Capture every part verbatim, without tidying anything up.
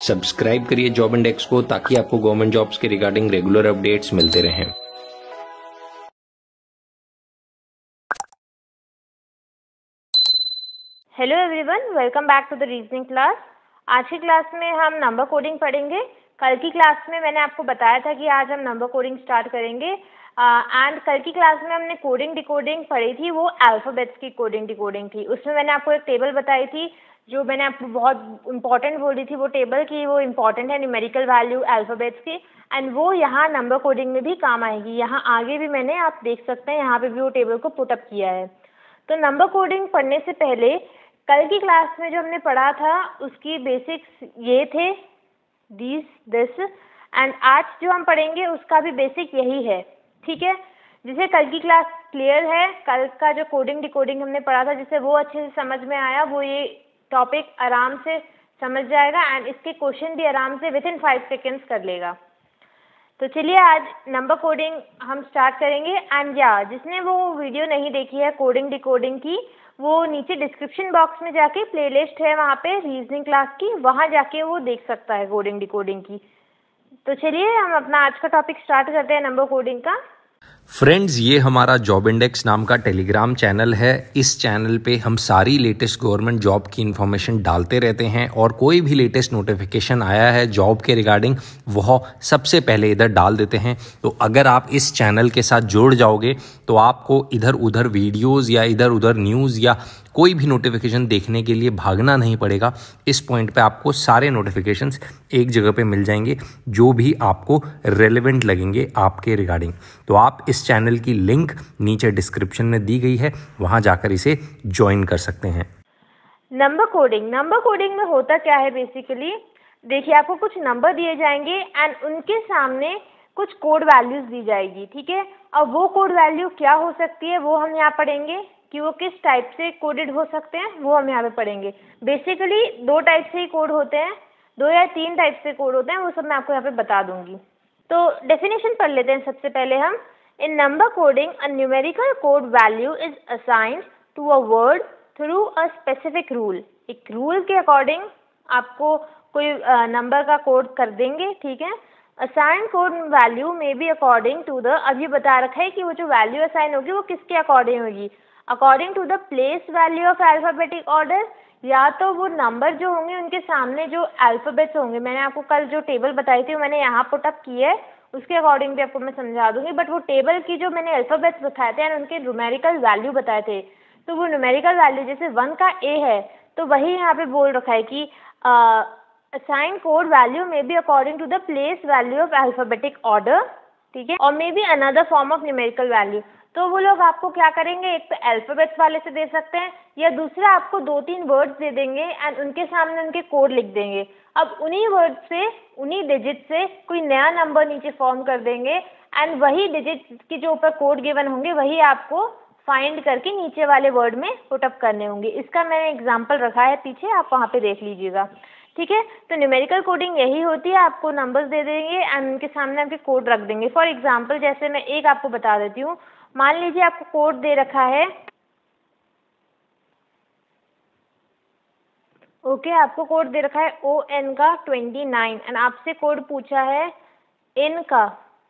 Subscribe करिए job index को ताकि आपको गवर्नमेंट जॉब्स के रिगार्डिंग रेगुलर अपडेट्स मिलते रहें। Hello everyone, welcome back to the reasoning class. आज की क्लास में हम नंबर कोडिंग पढ़ेंगे। कल की क्लास में मैंने आपको बताया था कि आज हम नंबर कोडिंग स्टार्ट करेंगे एंड uh, कल की क्लास में हमने कोडिंग डिकोडिंग पढ़ी थी। वो अल्फ़ाबेट्स की कोडिंग डिकोडिंग थी। उसमें मैंने आपको एक टेबल बताई थी जो मैंने आपको बहुत इंपॉर्टेंट बोली थी। वो टेबल की वो इम्पॉर्टेंट है, न्यूमेरिकल वैल्यू अल्फ़ाबेट्स की, एंड वो यहाँ नंबर कोडिंग में भी काम आएगी। यहाँ आगे भी मैंने, आप देख सकते हैं, यहाँ पे भी वो टेबल को पुटअप किया है। तो नंबर कोडिंग पढ़ने से पहले कल की क्लास में जो हमने पढ़ा था उसकी बेसिक्स ये थे, दिस दिस, एंड आज जो हम पढ़ेंगे उसका भी बेसिक यही है। ठीक है, जिसे कल की क्लास क्लियर है, कल का जो कोडिंग डिकोडिंग हमने पढ़ा था जिसे वो अच्छे से समझ में आया, वो ये टॉपिक आराम से समझ जाएगा एंड इसके क्वेश्चन भी आराम से विद इन फाइव सेकेंड्स कर लेगा। तो चलिए आज नंबर कोडिंग हम स्टार्ट करेंगे। एंड या जिसने वो वीडियो नहीं देखी है कोडिंग डिकोडिंग की, वो नीचे डिस्क्रिप्शन बॉक्स में जाके प्लेलिस्ट है वहाँ पे रीजनिंग क्लास की, वहाँ जाके वो देख सकता है कोडिंग डिकोडिंग की। तो चलिए हम अपना आज का टॉपिक स्टार्ट करते हैं नंबर कोडिंग का। फ्रेंड्स, ये हमारा जॉब इंडेक्स नाम का टेलीग्राम चैनल है। इस चैनल पे हम सारी लेटेस्ट गवर्नमेंट जॉब की इन्फॉर्मेशन डालते रहते हैं और कोई भी लेटेस्ट नोटिफिकेशन आया है जॉब के रिगार्डिंग वह सबसे पहले इधर डाल देते हैं। तो अगर आप इस चैनल के साथ जुड़ जाओगे तो आपको इधर उधर वीडियोज़ या इधर उधर न्यूज़ या कोई भी नोटिफिकेशन देखने के लिए भागना नहीं पड़ेगा। इस पॉइंट पे आपको सारे नोटिफिकेशंस एक जगह पे मिल जाएंगे जो भी आपको रेलेवेंट लगेंगे आपके रिगार्डिंग। तो आप इस चैनल की लिंक नीचे डिस्क्रिप्शन में दी गई है, वहां जाकर इसे ज्वाइन कर सकते हैं। नंबर कोडिंग नंबर कोडिंग में होता क्या है बेसिकली, देखिए आपको कुछ नंबर दिए जाएंगे एंड उनके सामने कुछ कोड वैल्यूज दी जाएगी। ठीक है, अब वो कोड वैल्यू क्या हो सकती है वो हम यहाँ पढ़ेंगे कि वो किस टाइप से कोडेड हो सकते हैं, वो हम यहाँ पे पढ़ेंगे। बेसिकली दो टाइप से ही कोड होते हैं, दो या तीन टाइप से कोड होते हैं, वो सब मैं आपको यहाँ पे बता दूंगी। तो डेफिनेशन पढ़ लेते हैं सबसे पहले हम। In number coding a numerical code value is assigned to a word through a specific rule. एक रूल के अकॉर्डिंग आपको कोई नंबर का कोड कर देंगे। ठीक है, assign code value may be according to the, अभी बता रखा है कि वो जो वैल्यू असाइन होगी वो किसके अकॉर्डिंग होगी, according to the place value of alphabetic order. या तो वो नंबर जो होंगे उनके सामने जो अल्फाबेट्स होंगे, मैंने आपको कल जो टेबल बताई थी मैंने यहाँ पुटअप की है, उसके अकॉर्डिंग भी आपको मैं समझा दूंगी। बट वो टेबल की जो मैंने अल्फाबेट्स बताए थे और उनके न्यूमेरिकल वैल्यू बताए थे, तो वो न्यूमेरिकल वैल्यू जैसे वन का ए है तो वही यहाँ पे बोल रखा है कि assign code value may be according to the place value of alphabetic order. ठीक है, और may be another form of numerical value. तो वो लोग आपको क्या करेंगे, एक तो अल्फाबेट्स वाले से दे सकते हैं या दूसरा आपको दो तीन वर्ड्स दे देंगे एंड उनके सामने उनके कोड लिख देंगे। अब उन्हीं वर्ड से, उन्हीं डिजिट से कोई नया नंबर नीचे फॉर्म कर देंगे एंड वही डिजिट के जो ऊपर कोड गिवन होंगे वही आपको फाइंड करके नीचे वाले वर्ड में पुटअप करने होंगे। इसका मैंने एग्जाम्पल रखा है पीछे, आप वहाँ पे देख लीजिएगा। ठीक है, तो न्यूमेरिकल कोडिंग यही होती है, आपको नंबर्स दे देंगे एंड उनके सामने आपके कोड रख देंगे। फॉर एग्जाम्पल जैसे मैं एक आपको बता देती हूँ, मान लीजिए आपको कोड दे रखा है, ओके okay, आपको कोड दे रखा है ओ एन का ट्वेंटी नाइन एंड आपसे कोड पूछा है एन का,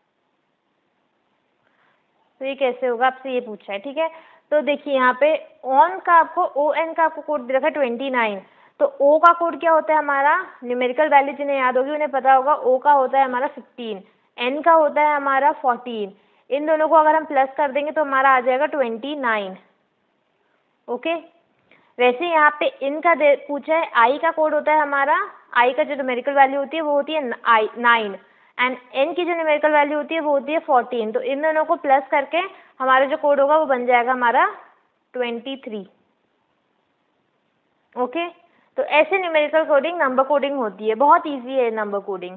तो ये कैसे होगा, आपसे ये पूछा है। ठीक है, तो देखिए यहाँ पे ऑन का आपको, ओ एन का आपको कोड दे रखा है ट्वेंटी नाइन, तो ओ का कोड क्या होता है हमारा, न्यूमेरिकल वैल्यू जिन्हें याद होगी उन्हें पता होगा, ओ का होता है हमारा फिफ्टीन, एन का होता है हमारा फोर्टीन। इन दोनों को अगर हम प्लस कर देंगे तो हमारा आ जाएगा ट्वेंटी नाइन। ओके, वैसे यहाँ पे इन का दे पूछा है, आई का कोड होता है हमारा, आई का जो न्यूमेरिकल वैल्यू होती है वो होती है आई नाइन एंड एन की जो न्यूमेरिकल वैल्यू होती है वो होती है फोर्टीन। तो इन दोनों को प्लस करके हमारा जो कोड होगा वो बन जाएगा हमारा ट्वेंटी थ्री। ओके, तो ऐसे न्यूमेरिकल कोडिंग नंबर कोडिंग होती है, बहुत इजी है नंबर कोडिंग।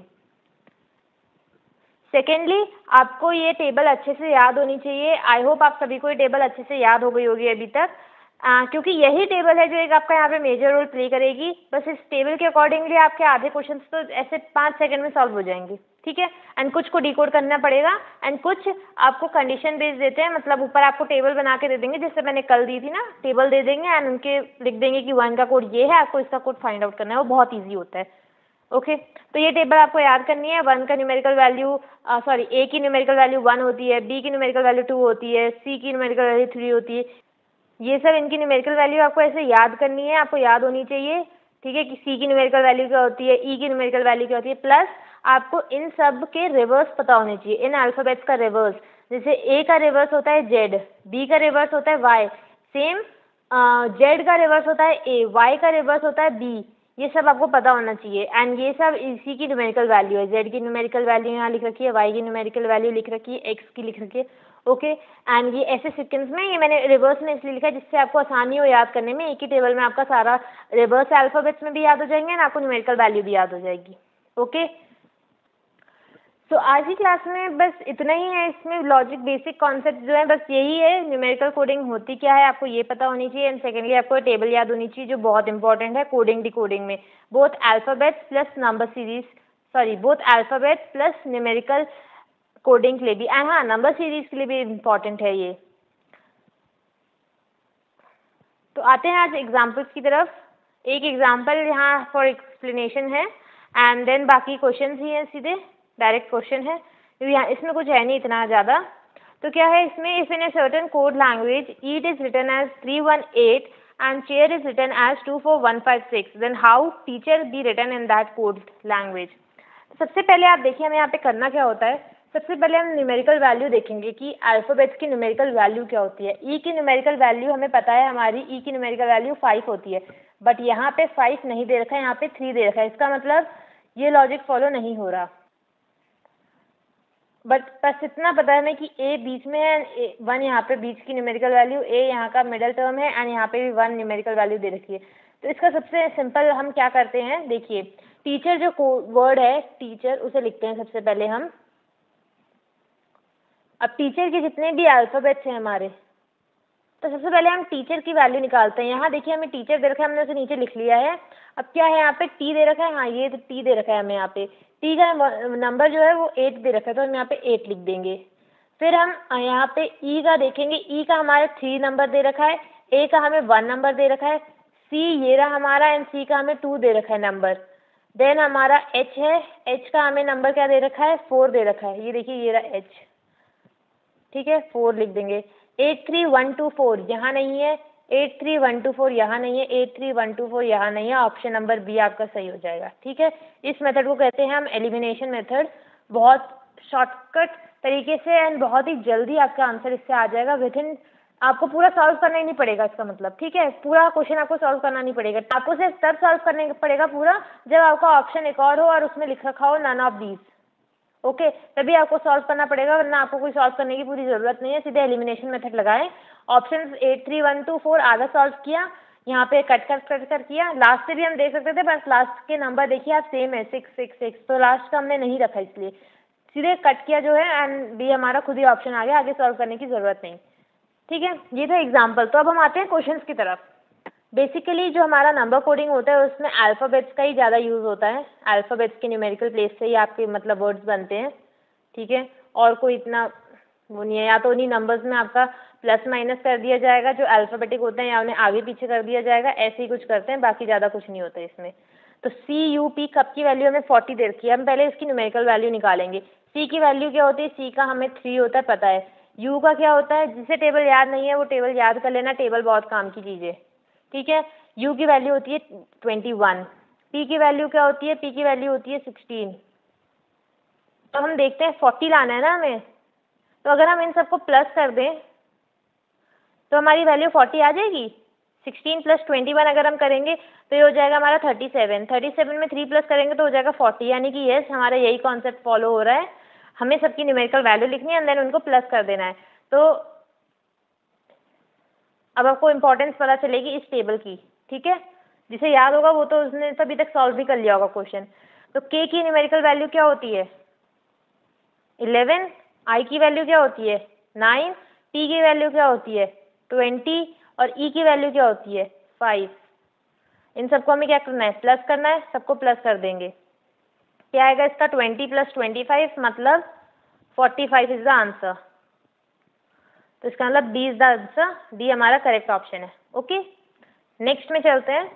सेकेंडली, आपको ये टेबल अच्छे से याद होनी चाहिए। आई होप आप सभी को ये टेबल अच्छे से याद हो गई होगी अभी तक, आ, क्योंकि यही टेबल है जो एक आपका यहाँ पे मेजर रोल प्ले करेगी। बस इस टेबल के अकॉर्डिंगली आपके आधे क्वेश्चंस तो ऐसे पाँच सेकंड में सॉल्व हो जाएंगे। ठीक है, एंड कुछ को डिकोड करना पड़ेगा एंड कुछ आपको कंडीशन बेस्ड देते हैं, मतलब ऊपर आपको टेबल बना के दे देंगे, जैसे मैंने कल दी थी ना, टेबल दे देंगे एंड उनके लिख देंगे कि वन का कोड ये है, आपको इसका कोड फाइंड आउट करना है। वो बहुत ईजी होता है। ओके तो ये टेबल आपको याद करनी है। वन का न्यूमेरिकल वैल्यू सॉरी ए की न्यूमेरिकल वैल्यू वन होती है, बी की न्यूमेरिकल वैल्यू टू होती है, सी की न्यूमेरिकल वैल्यू थ्री होती है। ये सब इनकी न्यूमेरिकल वैल्यू आपको ऐसे याद करनी है, आपको याद होनी चाहिए, ठीक है, कि सी की न्यूमेरिकल वैल्यू क्या होती है, ई की न्यूमेरिकल वैल्यू क्या होती है, प्लस आपको इन सब के रिवर्स पता होने चाहिए, इन अल्फ़ाबेट्स का रिवर्स। जैसे ए का रिवर्स होता है जेड, बी का रिवर्स होता है वाई, सेम जेड का रिवर्स होता है ए, वाई का रिवर्स होता है बी। ये सब आपको पता होना चाहिए एंड ये सब इसी की न्यूमेरिकल वैल्यू है। जेड की न्यूमेरिकल वैल्यू यहाँ लिख रखी है, वाई की न्यूमेरिकल वैल्यू लिख रखी है, एक्स की लिख रखी है। ओके एंड ये ऐसे सीक्वेंस में, ये मैंने रिवर्स में इसलिए लिखा है जिससे आपको आसानी हो याद करने में। एक ही टेबल में आपका सारा रिवर्स अल्फ़ाबेट्स में भी याद हो जाएंगे एंड आपको न्यूमेरिकल वैल्यू भी याद हो जाएगी। ओके तो आज की क्लास में बस इतना ही है। इसमें लॉजिक बेसिक कॉन्सेप्ट जो है बस यही है, न्यूमेरिकल कोडिंग होती क्या है आपको ये पता होनी चाहिए एंड सेकेंडली आपको टेबल याद होनी चाहिए जो बहुत इंपॉर्टेंट है कोडिंग डिकोडिंग में, both alphabets plus number series sorry both alphabets plus numerical coding के लिए भी एंड हाँ नंबर सीरीज के लिए भी इम्पॉर्टेंट है ये। तो आते हैं आज एग्जाम्पल्स की तरफ। एक एग्जाम्पल यहाँ फॉर एक्सप्लेनेशन है एंड देन बाकी क्वेश्चन ही हैं, सीधे डायरेक्ट क्वेश्चन है, यहाँ इसमें कुछ है नहीं इतना ज़्यादा। तो क्या है इसमें, if in a certain code language eat is written as three one eight and chair is written as two four one five six then how teacher be written in that code language. सबसे पहले आप देखिए हमें यहाँ पे करना क्या होता है। सबसे पहले हम न्यूमेरिकल वैल्यू देखेंगे कि अल्फ़ाबेट्स की न्यूमेरिकल वैल्यू क्या होती है। ई की न्यूमेरिकल वैल्यू हमें पता है, हमारी ई की न्यूमेरिकल वैल्यू फाइव होती है, बट यहाँ पे फाइव नहीं दे रखा है, यहाँ पे थ्री दे रखा है। इसका मतलब ये लॉजिक फॉलो नहीं हो रहा, बट बस इतना पता है हमें कि ए बीच में है, वन यहाँ पे बीच की न्यूमेरिकल वैल्यू, ए यहाँ का मिडल टर्म है एंड यहाँ पे भी वन न्यूमेरिकल वैल्यू दे रखी है। तो इसका सबसे सिंपल हम क्या करते हैं, देखिए टीचर जो वर्ड है टीचर उसे लिखते हैं सबसे पहले हम। अब टीचर के जितने भी अल्फ़ाबेट्स हैं हमारे, तो सबसे पहले हम टीचर की वैल्यू निकालते हैं। यहाँ देखिए हमें टीचर दे रखा है, हमने उसे नीचे लिख लिया है। अब क्या है यहाँ पे टी दे रखा है, हाँ ये तो टी दे रखा है हमें, यहाँ पे टी का नंबर जो है वो एट दे रखा है तो हम यहाँ पे एट लिख देंगे। फिर हम यहाँ पे ई का देखेंगे, ई का हमारे थ्री नंबर दे रखा है, ए का हमें वन नंबर दे रखा है, सी ये रहा हमारा एंड सी का हमें टू दे रखा है नंबर। देन हमारा एच है, एच का हमें नंबर क्या दे रखा है, फोर दे रखा है, ये देखिए ये रहा एच, ठीक है फोर लिख देंगे। Eight three one two four यहाँ नहीं है, eight three one two four यहाँ नहीं है, eight three one two four यहाँ नहीं है, ऑप्शन नंबर बी आपका सही हो जाएगा। ठीक है, इस मेथड को कहते हैं हम एलिमिनेशन मेथड। बहुत शॉर्टकट तरीके से एंड बहुत ही जल्दी आपका आंसर इससे आ जाएगा विद इन, आपको पूरा सॉल्व करना ही नहीं पड़ेगा इसका मतलब, ठीक है, पूरा क्वेश्चन आपको सॉल्व करना नहीं पड़ेगा, आपको सिर्फ तब सॉल्व करने पड़ेगा पूरा जब आपका ऑप्शन एक और हो और उसमें लिख रखा हो none of these. Okay okay, तभी आपको सॉल्व करना पड़ेगा, वरना आपको कोई सॉल्व करने की पूरी ज़रूरत नहीं है। सीधे एलिमिनेशन मेथड लगाएं, option eight three one two four आधा सॉल्व किया, यहाँ पे कट कर कट कर किया, लास्ट से भी हम देख सकते थे, बस लास्ट के नंबर देखिए आप सेम है सिक्स सिक्स सिक्स, तो लास्ट का हमने नहीं रखा इसलिए सीधे कट किया जो है एंड बी हमारा खुद ही ऑप्शन आ गया, आगे सॉल्व करने की ज़रूरत नहीं। ठीक है, ये था एग्जाम्पल। तो अब हम आते हैं क्वेश्चन की तरफ। बेसिकली जो हमारा नंबर कोडिंग होता है उसमें अल्फ़ाबेट्स का ही ज़्यादा यूज़ होता है, अल्फ़ाबेट्स के न्यूमेरिकल प्लेस से ही आपके मतलब वर्ड्स बनते हैं। ठीक है, और कोई इतना वो नहीं है, या तो उन्हीं नंबर्स में आपका प्लस माइनस कर दिया जाएगा जो अल्फ़ाबेटिक होते हैं, या उन्हें आगे पीछे कर दिया जाएगा, ऐसे ही कुछ करते हैं, बाकी ज़्यादा कुछ नहीं होता इसमें। तो सी यू पी कप की वैल्यू हमें फोर्टी दे रखी है, हम पहले इसकी न्यूमेरिकल वैल्यू निकालेंगे। सी की वैल्यू क्या होती है, सी का हमें थ्री होता है पता है। यू का क्या होता है, जिसे टेबल याद नहीं है वो टेबल याद कर लेना, टेबल बहुत काम की चीज़ है। ठीक है, यू की वैल्यू होती है ट्वेंटी वन, पी की वैल्यू क्या होती है, पी की वैल्यू होती है सिक्सटीन। तो हम देखते हैं फोर्टी लाना है ना हमें, तो अगर हम इन सबको प्लस कर दें तो हमारी वैल्यू फोर्टी आ जाएगी। सिक्सटीन प्लस ट्वेंटी वन अगर हम करेंगे तो ये हो जाएगा हमारा थर्टी सेवन, थर्टी सेवन में थ्री प्लस करेंगे तो हो जाएगा फोर्टी, यानी कि यस हमारा यही कॉन्सेप्ट फॉलो हो रहा है, हमें सबकी न्यूमेरिकल वैल्यू लिखनी है एंड देन उनको प्लस कर देना है। तो अब आपको इम्पोर्टेंस पता चलेगी इस टेबल की। ठीक है, जिसे याद होगा वो तो उसने तभी तक सॉल्व भी कर लिया होगा क्वेश्चन। तो के की न्यूमेरिकल वैल्यू क्या होती है, इलेवन, आई की वैल्यू क्या होती है, नाइन, टी की वैल्यू क्या होती है, ट्वेंटी, और ई की वैल्यू क्या होती है, फाइव। इन सबको हमें क्या करना है, प्लस करना है, सबको प्लस कर देंगे। क्या आएगा इसका, ट्वेंटी प्लस ट्वेंटी फाइव मतलब forty five is the answer. तो इसका मतलब D is the answer, D हमारा करेक्ट ऑप्शन है। ओके, नेक्स्ट में चलते हैं।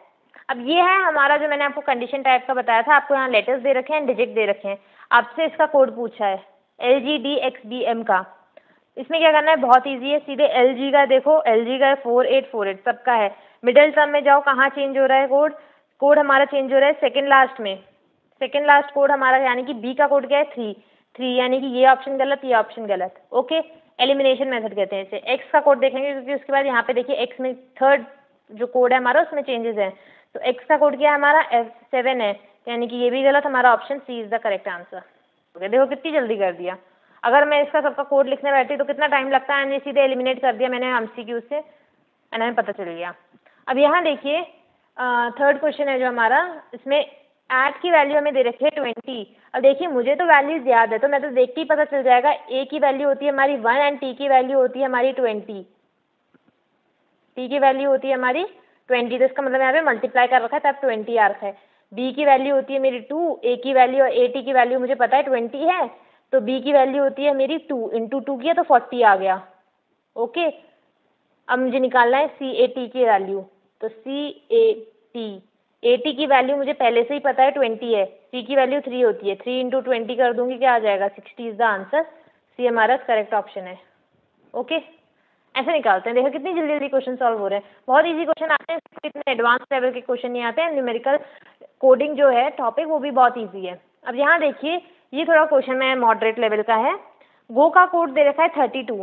अब ये है हमारा जो मैंने आपको कंडीशन टाइप का बताया था, आपको यहाँ लेटर्स दे रखे हैं, डिजिट दे रखे हैं, आपसे इसका कोड पूछा है L G D X B M का। इसमें क्या करना है, बहुत इजी है, सीधे एल जी का देखो, एल जी का है फोर एट फोर एट सबका है। मिडिल टर्म में जाओ, कहाँ चेंज हो रहा है कोड, कोड हमारा चेंज हो रहा है सेकेंड लास्ट में, सेकेंड लास्ट कोड हमारा यानी कि बी का कोड क्या है थ्री, थ्री यानी कि ये ऑप्शन गलत, ये ऑप्शन गलत। ओके, एलिमिनेशन मेथड कहते हैं इसे। एक्स का कोड देखेंगे क्योंकि उसके बाद यहाँ पे देखिए एक्स में थर्ड जो कोड है हमारा उसमें चेंजेस है, तो एक्स का कोड क्या है हमारा एफ सेवन है, यानी कि ये भी गलत, हमारा option C is the correct answer. Okay, देखो कितनी जल्दी कर दिया। अगर मैं इसका सबका कोड लिखने बैठी तो कितना टाइम लगता है, मैंने सीधे एलिमिनेट कर दिया मैंने एमसीक्यू से, एंड हमें पता चल गया। अब यहाँ देखिए थर्ड क्वेश्चन है जो हमारा, इसमें एट की वैल्यू हमें दे रखी है ट्वेंटी। अब देखिए मुझे तो वैल्यूज याद है तो मैं तो देख के ही पता चल जाएगा, ए की वैल्यू होती है हमारी वन एंड टी की वैल्यू होती है हमारी ट्वेंटी, टी की वैल्यू होती है हमारी ट्वेंटी, तो इसका मतलब यहाँ पे मल्टीप्लाई कर रखा है तब ट्वेंटी आ रखा है। बी की वैल्यू होती है मेरी टू, ए की वैल्यू और ए टी की वैल्यू मुझे पता है ट्वेंटी है, तो बी की वैल्यू होती है मेरी टू, इंटू टू किया तो फोर्टी आ गया। ओके, अब मुझे निकालना है सी ए टी की वैल्यू, तो C A T, A T की वैल्यू मुझे पहले से ही पता है ट्वेंटी है, सी की वैल्यू थ्री होती है, थ्री इंटू ट्वेंटी कर दूंगी क्या आ जाएगा sixty is the answer, C हमारा करेक्ट ऑप्शन है। ओके, ऐसे निकालते हैं। देखो कितनी जल्दी जल्दी क्वेश्चन सॉल्व हो रहे हैं, बहुत इजी क्वेश्चन आते हैं, इतने एडवांस लेवल के क्वेश्चन नहीं आते हैं। न्यूमेरिकल कोडिंग जो है टॉपिक वो भी बहुत इजी है। अब यहाँ देखिए ये थोड़ा क्वेश्चन है मॉडरेट लेवल का है, गो का कोड दे रखा है thirty two,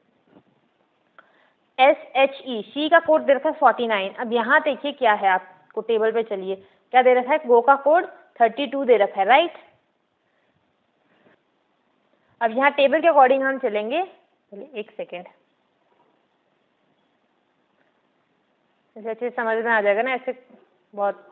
S H E she का कोड दे रखा है फोर्टी नाइन। अब यहाँ देखिए क्या है, आपको टेबल पे चलिए क्या दे रखा है, गो का कोड थर्टी टू दे रखा है, राइट। अब यहाँ टेबल के अकॉर्डिंग हम चलेंगे, चलिए एक सेकेंड, ऐसे अच्छे समझ में आ जाएगा ना, ऐसे बहुत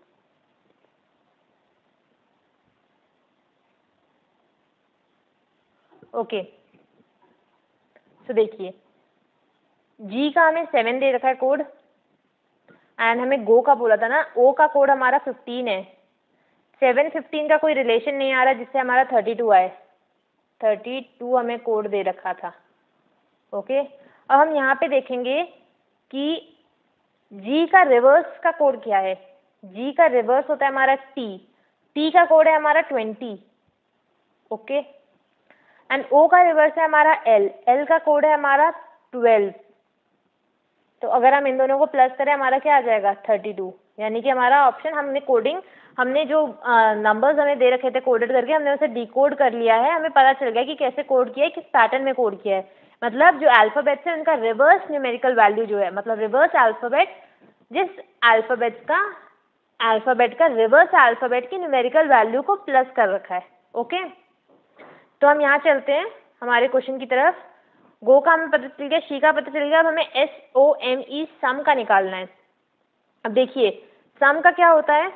ओके। तो देखिए जी का हमें सेवन दे रखा है कोड, एंड हमें गो का बोला था ना, ओ का कोड हमारा फिफ्टीन है, सेवन फिफ्टीन का कोई रिलेशन नहीं आ रहा जिससे हमारा थर्टी टू आए, थर्टी टू हमें कोड दे रखा था। ओके, अब हम यहाँ पे देखेंगे कि जी का रिवर्स का कोड क्या है, जी का रिवर्स होता है हमारा टी, टी का कोड है हमारा ट्वेंटी। ओके, एंड ओ का रिवर्स है हमारा एल, एल का कोड है हमारा ट्वेल्व। तो अगर हम इन दोनों को प्लस करें हमारा क्या आ जाएगा थर्टी टू, यानी कि हमारा ऑप्शन, हमने कोडिंग, हमने जो नंबर्स हमें दे रखे थे कोडेड करके हमने उसे डिकोड कर लिया है, हमें पता चल गया कि कैसे कोड किया है, किस पैटर्न में कोड किया है। मतलब जो अल्फाबेट्स है उनका रिवर्स न्यूमेरिकल वैल्यू जो है, मतलब रिवर्स अल्फाबेट, जिस अल्फाबेट का अल्फाबेट का रिवर्स अल्फाबेट की न्यूमेरिकल वैल्यू को प्लस कर रखा है। ओके, तो हम यहाँ चलते हैं हमारे क्वेश्चन की तरफ। गो का हमें पता चल गया, शी का पता चल गया, अब हमें एस ओ एम ई सम का निकालना है। अब देखिए सम का क्या होता है,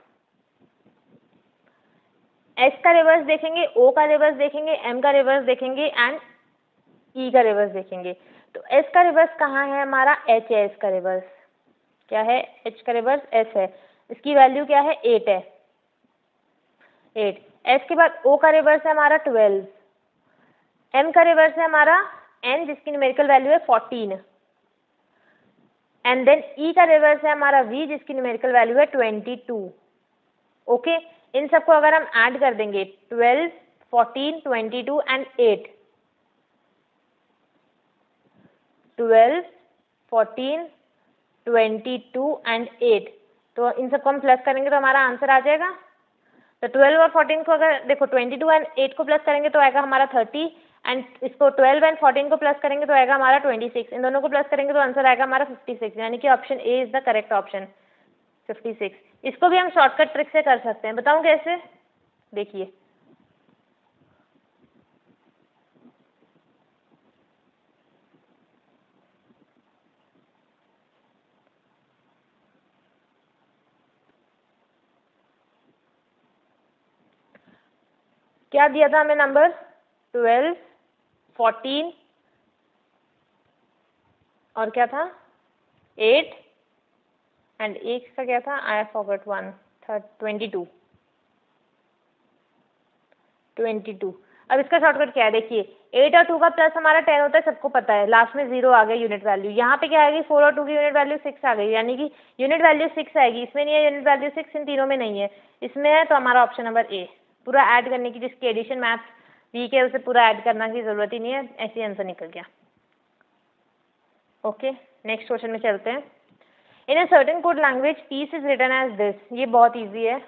एस का रिवर्स देखेंगे, ओ का रिवर्स देखेंगे, एम का रिवर्स देखेंगे एंड ई का रिवर्स देखेंगे। तो एस का रिवर्स कहाँ है हमारा, एच है, एस का रिवर्स क्या है, एच का रिवर्स एस है, इसकी वैल्यू क्या है एट है, एट। एस के बाद ओ का रिवर्स है हमारा ट्वेल्व, एम का रिवर्स है हमारा एन जिसकी न्यूमेरिकल वैल्यू है फोर्टीन, एंड देन ई का रिवर्स है हमारा वी जिसकी न्यूमेरिकल वैल्यू है ट्वेंटी टू। ओके, इन सबको अगर हम ऐड कर देंगे twelve, fourteen, twenty two and eight, twelve, fourteen, twenty two and eight, तो इन सबको हम प्लस करेंगे तो हमारा आंसर आ जाएगा। तो ट्वेल्व और फोर्टीन को अगर देखो ट्वेंटी टू एंड एट को प्लस करेंगे तो आएगा हमारा थर्टी, एंड इसको ट्वेल्व एंड फोर्टीन को प्लस करेंगे तो आएगा हमारा ट्वेंटी सिक्स, इन दोनों को प्लस करेंगे तो आंसर आएगा हमारा फिफ्टी सिक्स, यानी कि option A is the correct option, fifty six. इसको भी हम शॉर्टकट ट्रिक से कर सकते हैं, बताऊं कैसे, देखिए क्या दिया था हमें नंबर, ट्वेल्व, फोर्टीन और क्या था एट, एंड एक का क्या था, I forgot one, third twenty two, twenty two. अब इसका शॉर्टकट क्या है, देखिए एट और टू का प्लस हमारा टेन होता है, सबको पता है, लास्ट में जीरो आ गया यूनिट वैल्यू। यहाँ पे क्या आएगी, फोर और टू की यूनिट वैल्यू सिक्स आ गई, यानी कि यूनिट वैल्यू सिक्स आएगी, इसमें नहीं है यूनिट वैल्यू सिक्स, इन तीनों में नहीं है, इसमें है, तो हमारा ऑप्शन नंबर ए। पूरा ऐड करने की, जिसकी एडिशन मैथ्स वीक है उसे पूरा ऐड करना की जरूरत ही नहीं है, ऐसे ही आंसर निकल गया। ओके, नेक्स्ट क्वेश्चन में चलते हैं। In a certain code language piece is written as this, ये बहुत ईजी है,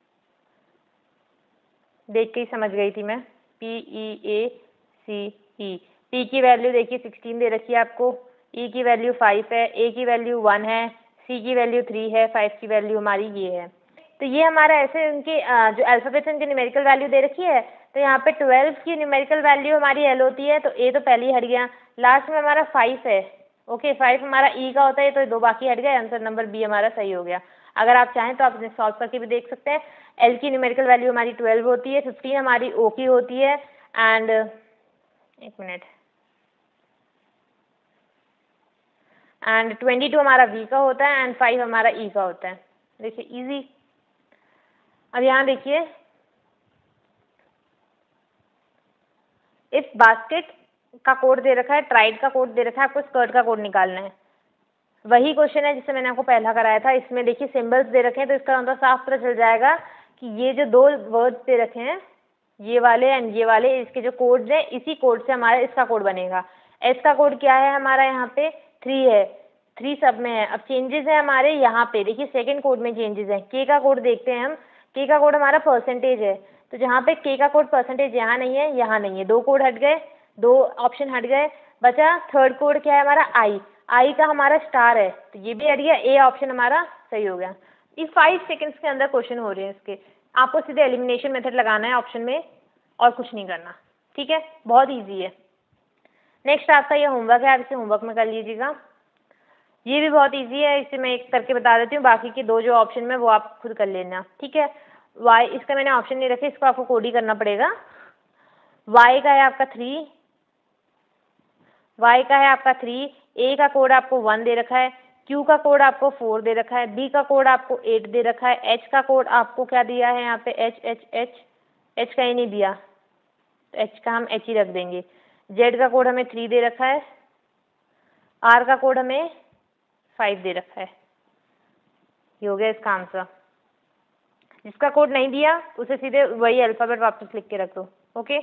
देख के ही समझ गई थी मैं। P E A C E, P की वैल्यू देखिए सिक्सटीन दे रखी है आपको, ई की वैल्यू फाइव है, ए की वैल्यू वन है, सी की वैल्यू थ्री है, फाइव की वैल्यू हमारी ये है। तो ये हमारा ऐसे उनके जो अल्फाबेट्स उनकी न्यूमेरिकल वैल्यू दे रखी है, तो यहाँ पे ट्वेल्व की न्यूमेरिकल वैल्यू हमारी एल होती है, तो ए तो पहले ही हट गया, लास्ट में हमारा फाइव है। ओके, फाइव हमारा ई का होता है, तो दो बाकी हट गए, आंसर नंबर बी हमारा सही हो गया। अगर आप चाहें तो आप इसे सॉल्व करके भी देख सकते हैं। एल की न्यूमेरिकल वैल्यू हमारी ट्वेल्व होती है, फिफ्टीन हमारी ओ की होती है, एंड एक मिनट एंड ट्वेंटी टू हमारा वी का होता है, एंड फाइव हमारा ई का होता है। देखिए इजी। अब यहाँ देखिए, इस बास्केट का कोड दे रखा है, ट्राइड का कोड दे रखा है, आपको स्कर्ट का कोड निकालना है। वही क्वेश्चन है जिससे मैंने आपको पहला कराया था। इसमें देखिए सिंबल्स दे रखे हैं, तो इसका मतलब साफ पता चल जाएगा कि ये जो दो वर्ड्स दे रखे हैं, ये वाले एंड ये वाले, इसके जो कोड्स हैं, इसी कोड से हमारा इसका कोड बनेगा। एस का कोड क्या है हमारा, यहाँ पे थ्री है, थ्री सब में है। अब चेंजेस है हमारे यहाँ पे, देखिए सेकंड कोड में चेंजेस है। के का कोड देखते हैं हम, के का कोड हमारा परसेंटेज है, तो जहाँ पे के का कोड परसेंटेज यहाँ नहीं है, यहाँ नहीं है, दो कोड हट गए, दो ऑप्शन हट गए, बचा थर्ड कोड क्या है हमारा, आई। आई का हमारा स्टार है, तो ये भी हट गया, ए ऑप्शन हमारा सही हो गया। ये फाइव सेकंड्स के अंदर क्वेश्चन हो रहे हैं इसके, आपको सीधे एलिमिनेशन मेथड लगाना है ऑप्शन में और कुछ नहीं करना, ठीक है, बहुत इजी है। नेक्स्ट आपका ये होमवर्क है, आप इसे होमवर्क में कर लीजिएगा। ये भी बहुत इजी है, इसे मैं एक करके बता देती हूँ, बाकी के दो जो ऑप्शन में वो आप खुद कर लेना, ठीक है। वाई, इसका मैंने ऑप्शन नहीं रखे, इसको आपको कोड ही करना पड़ेगा। वाई का है आपका थ्री, वाई का है आपका थ्री, ए का कोड आपको वन दे रखा है, क्यू का कोड आपको फोर दे रखा है, बी का कोड आपको एट दे रखा है, एच का कोड आपको क्या दिया है यहाँ पे, एच एच एच एच का ही नहीं दिया, तो एच का हम एच ही रख देंगे। जेड का कोड हमें थ्री दे रखा है, आर का कोड हमें फाइव दे रखा है। ये हो गया इसका आंसर। जिसका कोड नहीं दिया उसे सीधे वही अल्फाबेट वापस लिख के रख दो। ओके,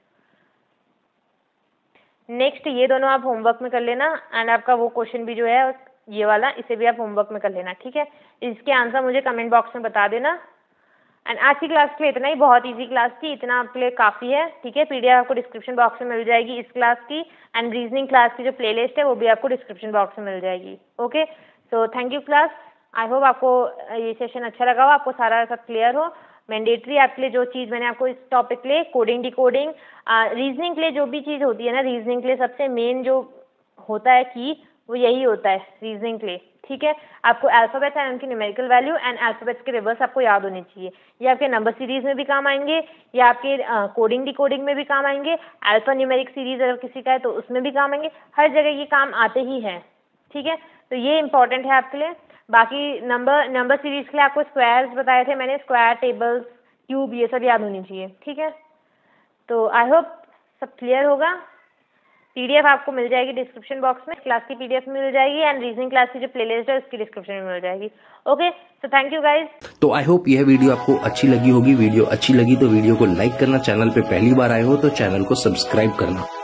नेक्स्ट ये दोनों आप होमवर्क में कर लेना, एंड आपका वो क्वेश्चन भी जो है ये वाला, इसे भी आप होमवर्क में कर लेना, ठीक है। इसके आंसर मुझे कमेंट बॉक्स में बता देना। एंड आज की क्लास के लिए इतना ही, बहुत इजी क्लास थी, इतना आपके लिए काफ़ी है, ठीक है। पीडीएफ आपको डिस्क्रिप्शन बॉक्स में मिल जाएगी इस क्लास की, एंड रीजनिंग क्लास की जो प्लेलिस्ट है वो भी आपको डिस्क्रिप्शन बॉक्स में मिल जाएगी। Okay, so thank you class, I hope आपको ये सेशन अच्छा लगा हो, आपको सारा सब क्लियर हो। मैंडेटरी आपके लिए जो चीज़ मैंने आपको इस टॉपिक के लिए, कोडिंग डिकोडिंग, रीजनिंग के लिए जो भी चीज़ होती है ना, रीजनिंग के लिए सबसे मेन जो होता है की वो यही होता है रीजनिंग के लिए, ठीक है। आपको अल्फाबेट्स एंड उनकी न्यूमेरिकल वैल्यू एंड अल्फाबेट्स के रिवर्स आपको याद होनी चाहिए। ये आपके नंबर सीरीज में भी काम आएंगे, या आपके कोडिंग डिकोडिंग में भी काम आएंगे, अल्फा न्यूमेरिक सीरीज अगर किसी का है तो उसमें भी काम आएंगे, हर जगह ये काम आते ही हैं, ठीक है। तो ये इंपॉर्टेंट है आपके लिए। बाकी नंबर नंबर सीरीज के लिए आपको स्क्वायर्स बताए थे मैंने, स्क्वायर, टेबल्स, क्यूब, ये सब याद होनी चाहिए, ठीक है। तो आई होप सब क्लियर होगा। पीडीएफ आपको मिल जाएगी डिस्क्रिप्शन बॉक्स में, क्लास की पीडीएफ मिल जाएगी, एंड रीजनिंग क्लास की जो प्लेलिस्ट है उसकी डिस्क्रिप्शन में मिल जाएगी। Okay, so thank you guys. तो आई होप यह वीडियो आपको अच्छी लगी होगी। वीडियो अच्छी लगी तो वीडियो को लाइक करना, चैनल पे पहली बार आए हो तो चैनल को सब्सक्राइब करना।